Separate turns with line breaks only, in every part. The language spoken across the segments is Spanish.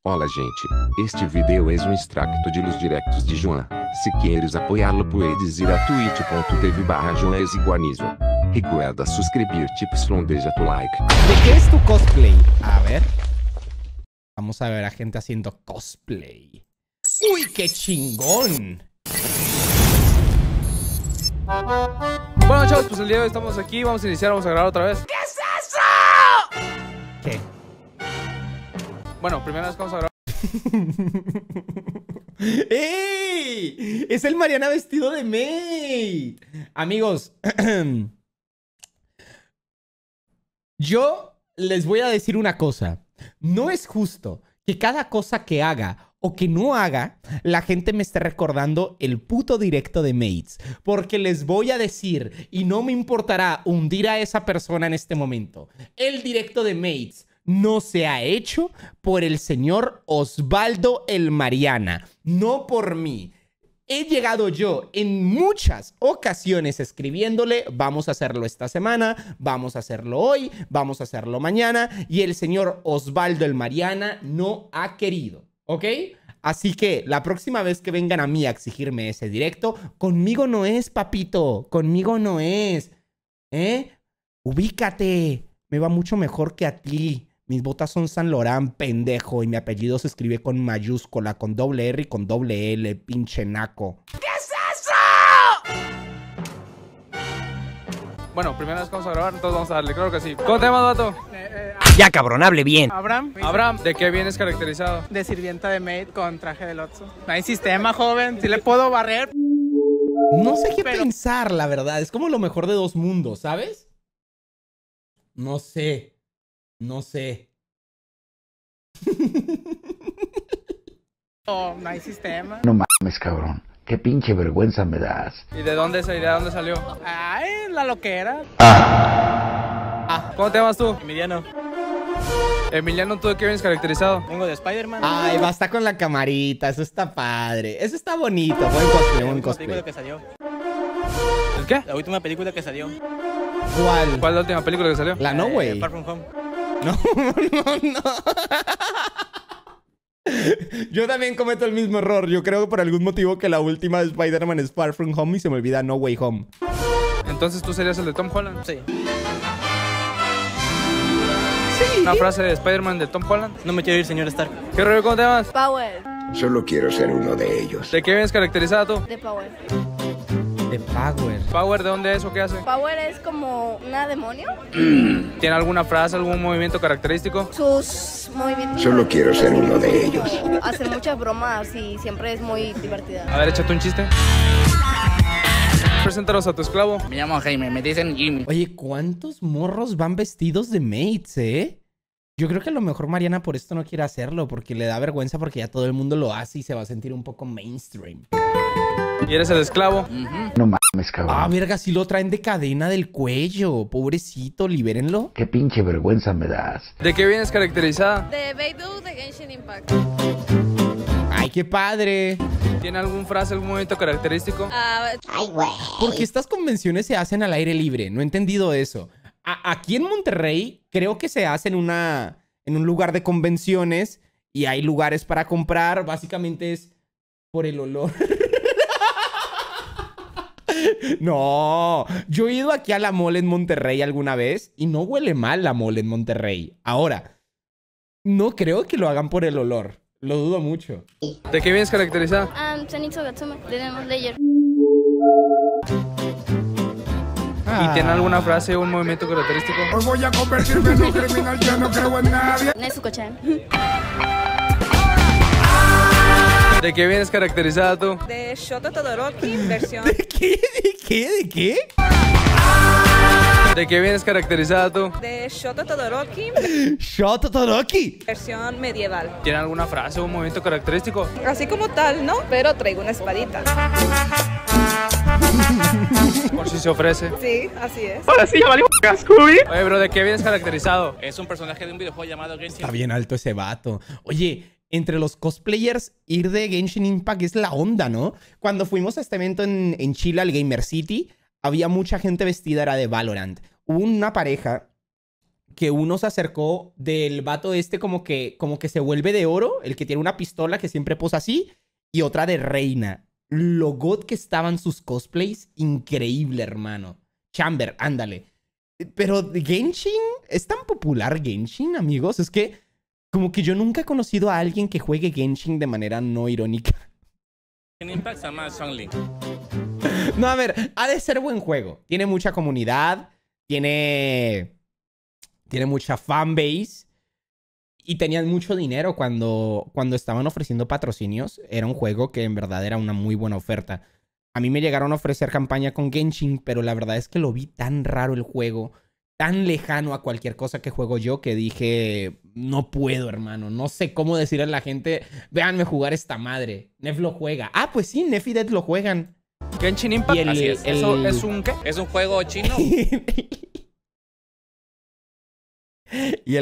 Olá gente, este vídeo é um extracto de los directos de Joan. Se queres apoiá-lo puedes ir a twitch.tv/joanesiguanizo. Recuerda suscribir-te y deja tu like.
¿De qué es tu cosplay? A ver. Vamos a ver a gente haciendo cosplay. ¡Uy, qué chingón!
Bueno chavos, pues el día de hoy estamos aquí, vamos a iniciar, vamos a grabar otra vez.
¿Qué es eso? ¿Qué?
Bueno, primera vez que vamos a grabar.
¡Ey! Es el Mariana vestido de maid. Amigos, yo les voy a decir una cosa. No es justo que cada cosa que haga o que no haga, la gente me esté recordando el puto directo de Maids. Porque les voy a decir, y no me importará hundir a esa persona en este momento, el directo de Maids no se ha hecho por el señor Osvaldo el Mariana, no por mí. He llegado yo en muchas ocasiones escribiéndole, vamos a hacerlo esta semana, vamos a hacerlo hoy, vamos a hacerlo mañana, y el señor Osvaldo el Mariana no ha querido, ¿ok? Así que la próxima vez que vengan a mí a exigirme ese directo, conmigo no es, papito, conmigo no es, Ubícate, me va mucho mejor que a ti. Mis botas son San Laurent, pendejo, y mi apellido se escribe con mayúscula, con doble R y con doble L, pinche naco. ¿Qué es eso?
Bueno, primera vez que vamos a grabar, entonces vamos a darle, claro que sí. ¿Cómo te llamas, vato?
Ya, cabrón, hable bien.
Abraham.
Abraham, ¿de qué vienes caracterizado?
De sirvienta de maid con traje de Lotso. No hay sistema, joven. Si le puedo barrer.
No sé qué pensar, la verdad. Es como lo mejor de dos mundos, ¿sabes? No sé. No sé.
No hay sistema.
No mames, cabrón. Qué pinche vergüenza me das.
¿Y de dónde esa idea? ¿De dónde salió?
Ay, la loquera.
¿Cómo te llamas tú?
Emiliano.
Emiliano, ¿tú de qué vienes caracterizado?
Vengo de Spider-Man.
Ay, basta con la camarita. Eso está padre. Eso está bonito. Buen cosplay, buen
La película
cosplay.
que salió.
¿El qué?
La última película que salió.
¿Cuál?
¿Cuál es la última película que salió?
La No Way.
Far From Home.
No. Yo también cometo el mismo error. Yo creo que por algún motivo que la última de Spider-Man es Far From Home y se me olvida No Way Home.
Entonces tú serías el de Tom Holland.
Sí.
Una frase de Spider-Man de Tom Holland.
No me quiero ir, señor Stark.
¿Qué rollo? ¿Cómo te llamas?
Power,
Solo quiero ser uno de ellos.
¿De qué vienes caracterizado tú?
de Power.
The Power.
¿Power de dónde es o qué hace?
Power es como una demonio.
¿Tiene alguna frase, algún movimiento característico?
Sus movimientos.
Solo quiero ser uno de ellos.
Hace muchas bromas y siempre es muy divertida.
A ver, échate un chiste. Preséntanos a tu esclavo.
Me llamo Jaime, me dicen Jimmy.
Oye, ¿cuántos morros van vestidos de maids, Yo creo que a lo mejor Mariana por esto no quiere hacerlo, porque le da vergüenza porque ya todo el mundo lo hace y se va a sentir un poco mainstream.
¿Y eres el esclavo?
No mames, cabrón.
Ah, verga, si lo traen de cadena del cuello. Pobrecito, libérenlo.
Qué pinche vergüenza me das.
¿De qué vienes caracterizada?
De Beidou de Genshin Impact.
Ay, qué padre.
¿Tiene alguna frase, algún movimiento característico?
Porque estas convenciones se hacen al aire libre. No he entendido eso. Aquí en Monterrey creo que se hace en un lugar de convenciones y hay lugares para comprar. Básicamente es por el olor. No, yo he ido aquí a la mall en Monterrey alguna vez y no huele mal la mall en Monterrey. Ahora, no creo que lo hagan por el olor. Lo dudo mucho.
¿De qué vienes caracterizada?
Zenitsu Gatsume, de Demon Slayer.
¿Y tiene alguna frase o un movimiento característico?
Hoy voy a convertirme en un criminal, ya no creo en nadie.
Nezuko-chan.
¿De qué vienes caracterizada tú?
De Shoto Todoroki, versión
¿De qué? ¿De qué? ¿De qué?
¿De qué vienes caracterizada tú?
de Shoto Todoroki,
Shoto Todoroki.
versión medieval.
¿Tiene alguna frase o un movimiento característico?
Así como tal, ¿no? Pero traigo una espadita.
Por si se ofrece.
Sí, así es.
Oye, bro, ¿de qué vienes caracterizado?
Es un personaje de un videojuego llamado Genshin.
Está bien alto ese vato. Oye, entre los cosplayers, ir de Genshin Impact es la onda, ¿no? Cuando fuimos a este evento en Chile, al Gamer City, había mucha gente vestida, era de Valorant. Hubo una pareja que uno se acercó del vato este como que se vuelve de oro, el que tiene una pistola que siempre posa así, y otra de reina. Lo god que estaban sus cosplays, increíble, hermano. Chamber, ándale. Pero Genshin, ¿es tan popular Genshin, amigos? Es que como que yo nunca he conocido a alguien que juegue Genshin de manera no irónica.
En Impact se llama Songling.
No, a ver, ha de ser buen juego. Tiene mucha comunidad, tiene mucha fanbase y tenían mucho dinero cuando estaban ofreciendo patrocinios. Era un juego que en verdad era una muy buena oferta. A mí me llegaron a ofrecer campaña con Genshin, pero la verdad es que lo vi tan raro el juego, tan lejano a cualquier cosa que juego yo, que dije, no puedo, hermano. No sé cómo decirle a la gente, véanme jugar esta madre. Nef lo juega. Ah, pues sí, Nef y Dead lo juegan.
Genshin Impact.
Así es.
¿Eso es un qué?
Es un juego chino.
Y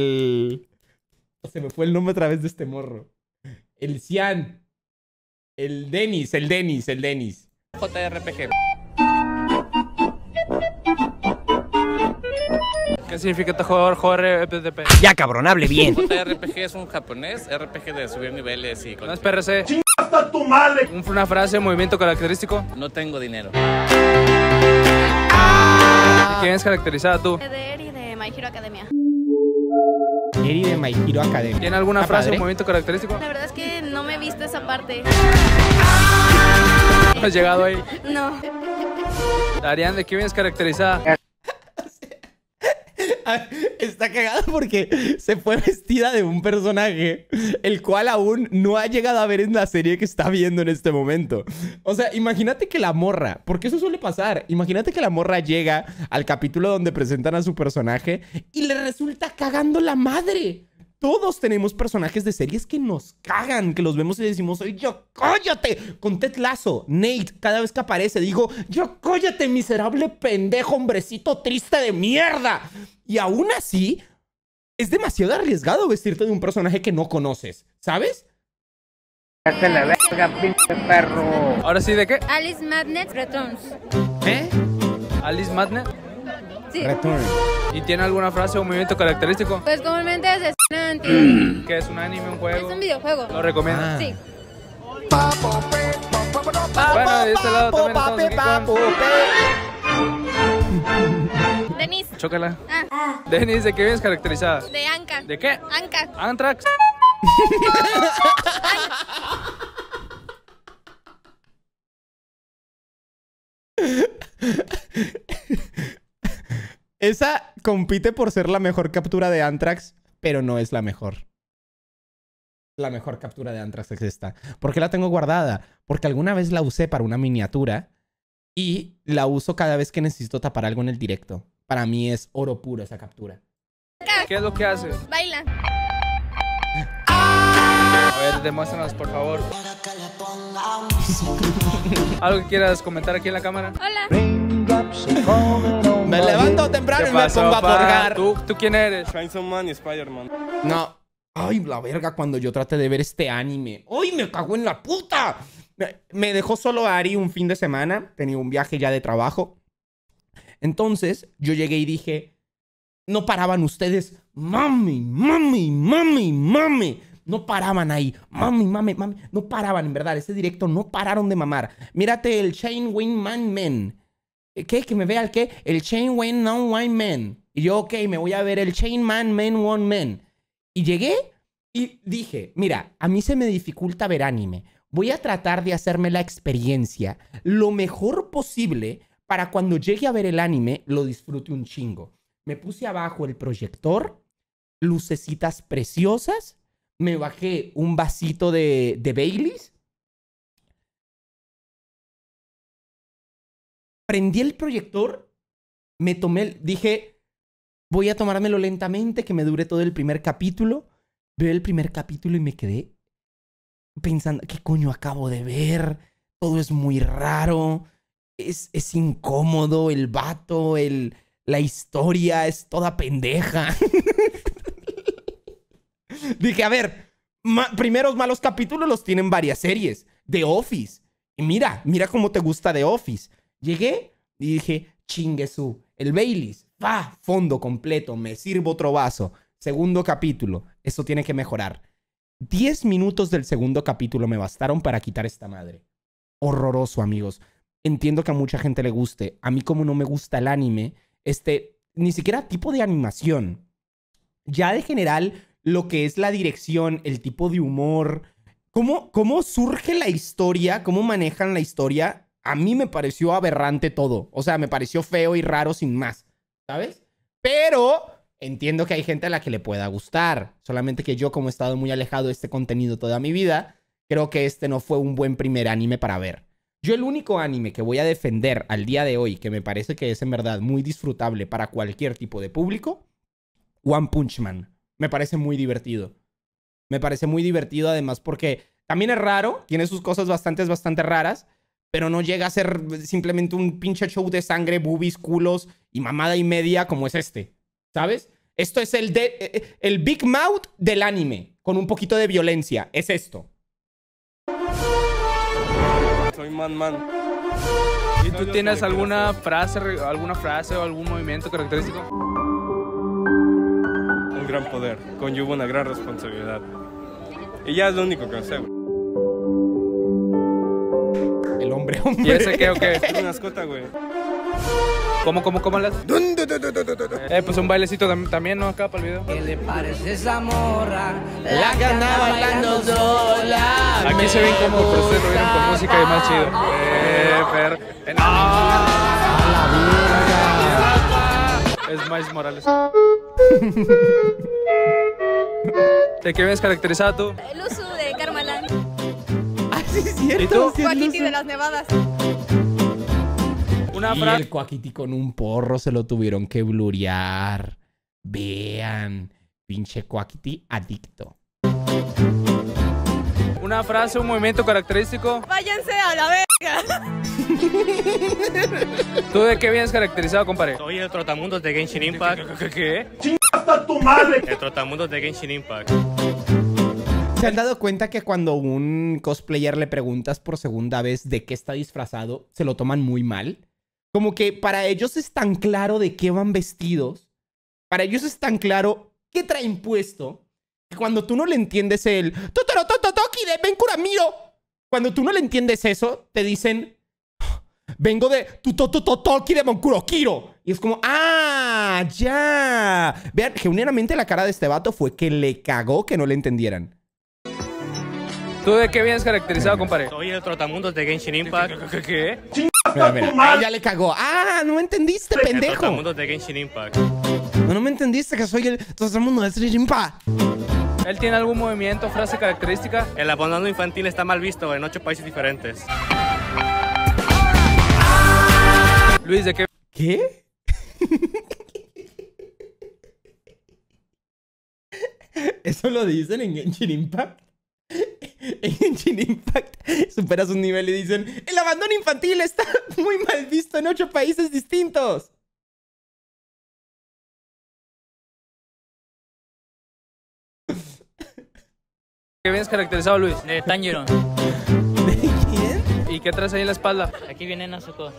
se me fue el nombre a través de este morro. El Cian. El Denis.
JRPG.
¿Qué significa este jugador JRPG?
Ya cabrón, hable bien. JRPG es un japonés, RPG de subir niveles y...
No es PRC. ¡Chingaste tu madre! Una frase, movimiento característico.
No tengo dinero.
¿Y quién es caracterizada tú?
De Eri de My Hero Academia.
Eri de My Hero Academia.
¿Tiene alguna frase o movimiento característico?
La verdad es que no me he visto esa parte.
¿No has llegado ahí?
No.
Ariane, ¿de qué vienes caracterizada?
Está cagado porque se fue vestida de un personaje el cual aún no ha llegado a ver en la serie que está viendo en este momento. O sea, imagínate que la morra, porque eso suele pasar, imagínate que la morra llega al capítulo donde presentan a su personaje y le resulta cagando la madre. Todos tenemos personajes de series que nos cagan, que los vemos y decimos, oye, yo, cállate. Con Ted Lasso, Nate, cada vez que aparece, digo, yo, cállate, miserable pendejo, hombrecito triste de mierda. Y aún así, es demasiado arriesgado vestirte de un personaje que no conoces, ¿sabes?
¡Cállate la verga, pinche perro!
¿Ahora sí de qué?
Alice Madness Returns.
¿Eh?
Alice Madness.
Sí.
Return.
¿Y tiene alguna frase o movimiento característico?
Pues comúnmente es de antigua.
¿Qué es un anime, un
Es
juego?
un videojuego.
¿Lo recomiendo?
Ah.
Sí.
Bueno, de este lado también estamos aquí con...
Denise.
Chócala.
Ah.
Denis, ¿de qué vienes caracterizada?
De Anka.
¿De qué?
Anka.
Anthrax.
Esa compite por ser la mejor captura de Anthrax, pero no es la mejor. La mejor captura de Anthrax es esta. ¿Por qué la tengo guardada? Porque alguna vez la usé para una miniatura y la uso cada vez que necesito tapar algo en el directo. Para mí es oro puro esa captura.
¿Qué es lo que haces?
Baila.
A ver, demuéstranos, por favor. ¿Algo que quieras comentar aquí en la cámara?
Hola.
Me levanto temprano
¿Qué
y me
pasó,
pongo a
pa?
forjar.
¿Tú quién eres?
Chainsaw Man y Spider-Man.
No. Ay, la verga, cuando yo traté de ver este anime. ¡Ay, me cago en la puta! Me dejó solo Ari un fin de semana. Tenía un viaje ya de trabajo. Entonces, yo llegué y dije... No paraban ustedes. Mami, mami, mami, mami. No paraban ahí. Mami, mami, mami. No paraban, en verdad. Ese directo no pararon de mamar. Mírate el Chain Wing Man Men. ¿Qué? ¿Que me vea el qué? El Chain Wing No Wine Men. Y yo, ok, me voy a ver el Chain Man Men One Men. Y llegué y dije, mira, a mí se me dificulta ver anime. Voy a tratar de hacerme la experiencia lo mejor posible para cuando llegue a ver el anime lo disfrute un chingo. Me puse abajo el proyector, lucecitas preciosas, me bajé un vasito de Baileys, prendí el proyector, me tomé, dije... Voy a tomármelo lentamente, que me dure todo el primer capítulo. Veo el primer capítulo y me quedé pensando, ¿qué coño acabo de ver? Todo es muy raro. Es incómodo el vato, la historia es toda pendeja. Dije, a ver, primeros malos capítulos los tienen varias series. The Office. Y mira cómo te gusta The Office. Llegué y dije, chingue su, el Baileys. Fondo completo, me sirvo otro vaso. Segundo capítulo, eso tiene que mejorar. 10 minutos del segundo capítulo me bastaron para quitar esta madre. Horroroso, amigos. Entiendo que a mucha gente le guste. A mí, como no me gusta el anime, ni siquiera tipo de animación. Ya de general, lo que es la dirección, el tipo de humor, cómo surge la historia, cómo manejan la historia, a mí me pareció aberrante todo. O sea, me pareció feo y raro sin más, ¿sabes? Pero entiendo que hay gente a la que le pueda gustar. Solamente que yo, como he estado muy alejado de este contenido toda mi vida, creo que este no fue un buen primer anime para ver. Yo el único anime que voy a defender al día de hoy, que me parece que es en verdad muy disfrutable para cualquier tipo de público, One Punch Man. Me parece muy divertido. Me parece muy divertido además porque también es raro, tiene sus cosas bastante raras, pero no llega a ser simplemente un pinche show de sangre, boobies, culos y mamada y media como es este, ¿sabes? Esto es el Big Mouth del anime, con un poquito de violencia. Es esto.
Soy Man.
¿Y tú tienes alguna frase o algún movimiento característico?
Un gran poder conlleva una gran responsabilidad. Y ya es lo único que sé.
El hombre.
¿Y ese qué o qué?
Es una mascota, güey.
¿Cómo las? Pues un bailecito también, ¿no? Acá para el video.
¿Qué le parece esa morra?
La que anda bailando sola.
Aquí se ven como, pero ustedes lo vieron con música y más chido. Es Miles Morales. ¿De qué vienes caracterizada tú?
El uso de Karmaland.
Ah, sí, es cierto.
¿Y tú?
Joaquiti de las Nevadas.
Una
Y
frase.
el Quackity con un porro se lo tuvieron que blurear. Vean. Pinche Quackity adicto.
Una frase, un movimiento característico.
Váyanse a la verga.
¿Tú de qué vienes caracterizado, compadre?
Soy el trotamundos de Genshin Impact.
¿Qué?
El trotamundos de Genshin Impact.
¿Se han dado cuenta que cuando un cosplayer le preguntas por segunda vez de qué está disfrazado, se lo toman muy mal? Como que para ellos es tan claro de qué van vestidos, para ellos es tan claro qué traen puesto, que cuando tú no le entiendes el Totorotototoki de Benkuramiro, cuando tú no le entiendes eso, te dicen, vengo de Totototoki de Benkurokiro. Y es como, ¡ah! ¡Ya! Vean, genuinamente la cara de este vato fue que le cagó que no le entendieran.
¿Tú de qué vienes caracterizado, compadre?
Soy el trotamundos de Genshin Impact.
¿Qué?
Mira. Ah, ya le cagó. ¡Ah! No me entendiste, pendejo.
El trotamundos de Genshin Impact.
No me entendiste que soy el trotamundo de Genshin Impact.
¿Él tiene algún movimiento, frase característica?
El abandono infantil está mal visto en 8 países diferentes.
Luis, ¿de qué?
¿Qué? ¿Eso lo dicen en Genshin Impact? En Genshin Impact superas un nivel y dicen el abandono infantil está muy mal visto en 8 países distintos.
¿Qué vienes caracterizado, Luis?
De Tanjiro.
¿De quién?
¿Y qué traes ahí en la espalda?
Aquí viene Nezuko.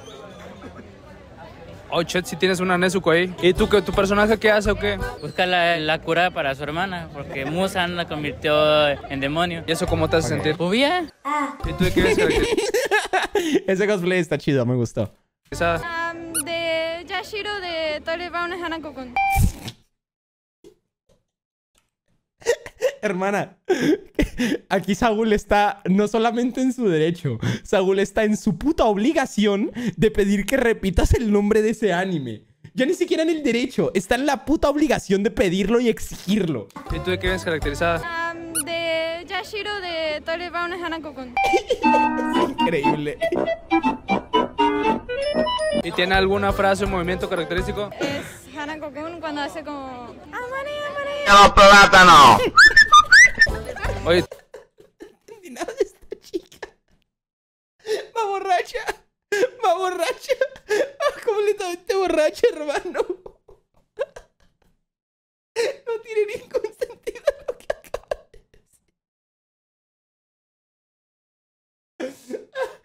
Oh, shit, si tienes una Nezuko ahí. ¿Y tú, tu personaje qué hace o qué?
Busca la cura para su hermana, porque Musan la convirtió en demonio.
¿Y eso cómo te hace sentir?
Pues bien.
¿Y tú de qué vienes caracterizado?
Ese cosplay está chido, me gustó.
De Yashiro de Tori Brown Hanako-kun.
Hermana, aquí Saúl está no solamente en su derecho, Saúl está en su puta obligación de pedir que repitas el nombre de ese anime. Ya ni siquiera en el derecho, está en la puta obligación de pedirlo y exigirlo.
¿Y tú de qué vienes caracterizada?
De Yashiro de Tori Brown Hanako-kun.
Es increíble.
¿Y tiene alguna frase o movimiento característico?
Es Hanako-kun cuando hace como... ¡Amane, amane!
¡No, plátano!
Oye,
No entendí nada de esta chica. Va borracha. Va borracha. Va completamente borracha, hermano. No tiene ningún sentido lo que acaba de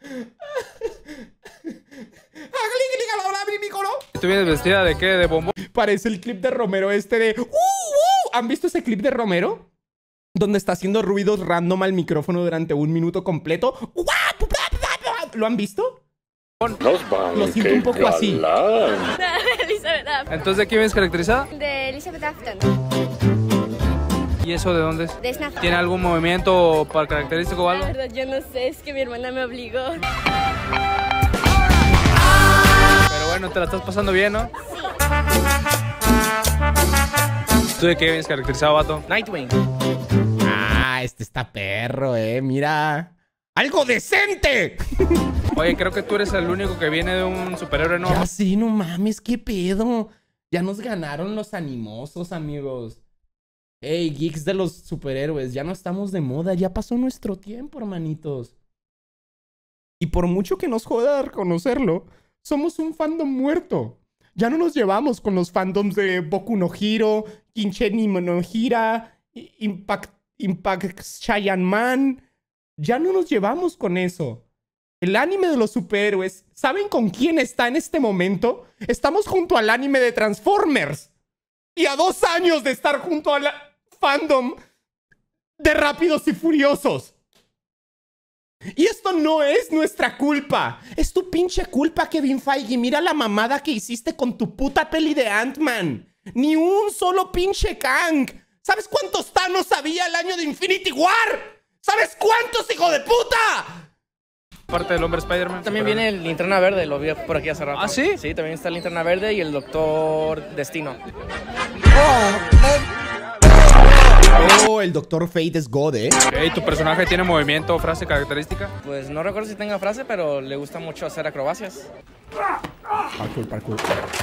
decir.
¿tú vienes vestida de qué? ¿De bombón?
Parece el clip de Romero este de... ¿Han visto ese clip de Romero? Donde está haciendo ruidos random al micrófono durante 1 minuto completo. ¿Lo han visto? Lo siento un poco así.
Elizabeth Afton.
Entonces, ¿de quién vienes caracterizada?
De Elizabeth Afton.
¿Y eso de dónde es?
De Snap.
¿Tiene algún movimiento para característico o algo?
La verdad, yo no sé, es que mi hermana me obligó.
Pero bueno, te la estás pasando bien, ¿no? ¿Tú de qué vienes caracterizado, vato?
Nightwing.
Ah, este está perro, mira. ¡Algo decente!
Oye, creo que tú eres el único que viene de un superhéroe, ¿no?
Ya sí, no mames, qué pedo. Ya nos ganaron los animosos, amigos. Ey, geeks de los superhéroes, ya no estamos de moda, ya pasó nuestro tiempo, hermanitos. Y por mucho que nos joda reconocerlo, somos un fandom muerto. Ya no nos llevamos con los fandoms de Boku no Hero, Kinsheni no Hira, Impact Cheyenne Man. Ya no nos llevamos con eso. El anime de los superhéroes, ¿saben con quién está en este momento? Estamos junto al anime de Transformers. Y a 2 años de estar junto al fandom de Rápidos y Furiosos. Y esto no es nuestra culpa. Es tu pinche culpa, Kevin Feige. Mira la mamada que hiciste con tu puta peli de Ant-Man. Ni un solo pinche Kang. ¿Sabes cuántos Thanos había el año de Infinity War? ¿Sabes cuántos, hijo de puta?
Parte del hombre Spider-Man.
También viene el Linterna Verde, lo vi por aquí hace rato.
¿Ah, sí?
Sí, también está el Linterna Verde y el Doctor Destino.
Oh, el Dr. Fate es God,
Hey, ¿tu personaje tiene movimiento o frase característica?
Pues no recuerdo si tenga frase, pero le gusta mucho hacer acrobacias.
Parkour.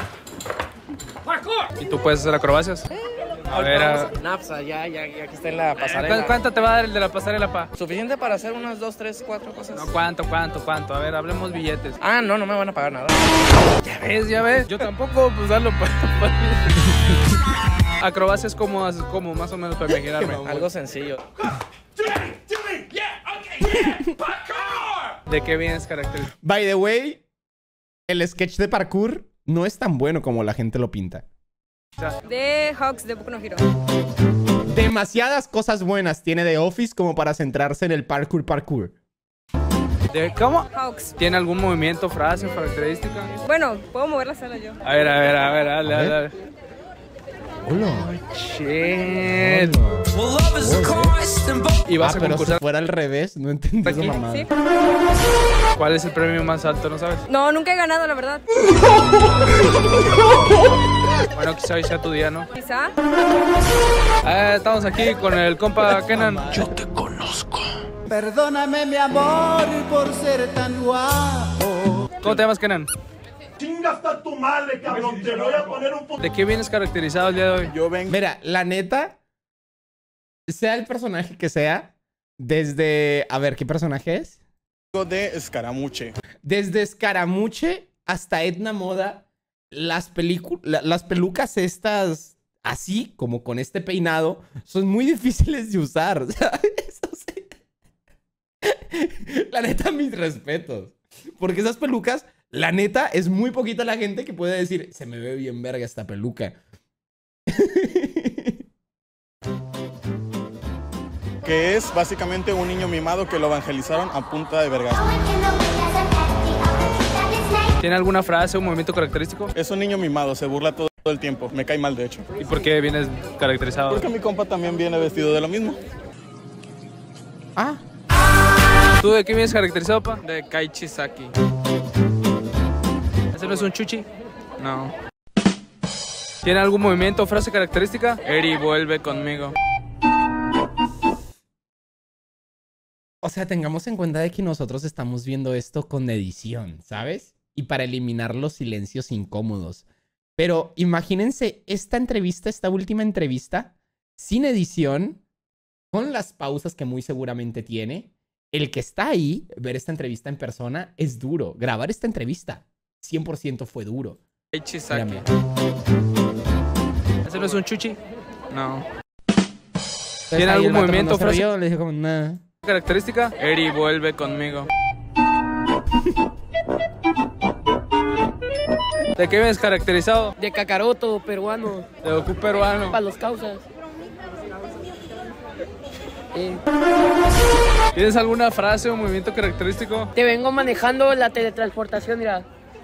¿Y tú puedes hacer acrobacias? A ver,
Napsa, ya que está en la pasarela.
¿Cuánto te va a dar el de la pasarela, pa?
Suficiente para hacer unas 2, 3, 4 cosas.
No, ¿cuánto? A ver, hablemos billetes.
Ah, no me van a pagar nada.
Ya ves. Yo tampoco, pues darlo acrobacias como más o menos para imaginarme.
Algo sencillo.
¿De qué vienes caracterizado?
By the way, el sketch de parkour no es tan bueno como la gente lo pinta.
De Hawks de Boku no Hero.
Demasiadas cosas buenas tiene The Office como para centrarse en el parkour.
¿Cómo?
Hawks.
¿Tiene algún movimiento, frase o característica?
Bueno, puedo mover la sala yo.
A ver, dale.
Hola.
Shit. Y vas a
pero
concursar.
si fuera al revés, no entendí esa mamada.
Sí.
¿Cuál es el premio más alto, no sabes?
No, nunca he ganado, la verdad.
Bueno, quizá hoy sea tu día, ¿no?
Quizá.
Estamos aquí con el compa Kenan.
Yo te conozco.
Perdóname, mi amor, por ser tan guapo.
¿Cómo te llamas, Kenan?
¡Chinga hasta tu madre, cabrón! Te voy a poner un...
¿De qué vienes caracterizado el día de hoy?
Yo vengo...
Mira, la neta, sea el personaje que sea, desde... A ver, ¿qué personaje es?
de Escaramuche.
Desde Escaramuche hasta Edna Moda, las pelucas estas, así como con este peinado, son muy difíciles de usar, ¿sabes? O sea, la neta, mis respetos. Porque esas pelucas, la neta, es muy poquita la gente que puede decir, se me ve bien verga esta peluca.
Que es básicamente un niño mimado que lo evangelizaron a punta de vergas.
¿Tiene alguna frase o movimiento característico?
Es un niño mimado, se burla todo el tiempo. Me cae mal, de hecho.
¿Y por qué vienes caracterizado?
Porque mi compa también viene vestido de lo mismo.
Ah.
¿Tú de qué vienes caracterizado, pa?
De Kaichi Saki.
¿Ese no es un chuchi? No. ¿Tiene algún movimiento o frase característica?
Eri, vuelve conmigo.
O sea, tengamos en cuenta de que nosotros estamos viendo esto con edición, ¿sabes? Y para eliminar los silencios incómodos. Pero imagínense esta entrevista, esta última entrevista, sin edición, con las pausas que muy seguramente tiene. El que está ahí, ver esta entrevista en persona, es duro. Grabar esta entrevista, 100% fue duro.
Chisaki.
¿Ese no es un chuchi? No.
¿Tiene
algún movimiento o frase?
Le dije como, nada.
¿Característica?
Eri, vuelve conmigo.
¿De qué vienes caracterizado?
De Kakaroto, peruano.
De Goku peruano.
Para los causas.
¿Tienes alguna frase o movimiento característico?
Te vengo manejando la teletransportación, mira.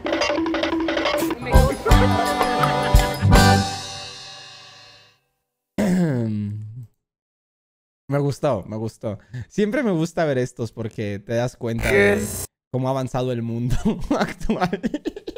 Me gustó, me gustó. Siempre me gusta ver estos porque te das cuenta de cómo ha avanzado el mundo actual.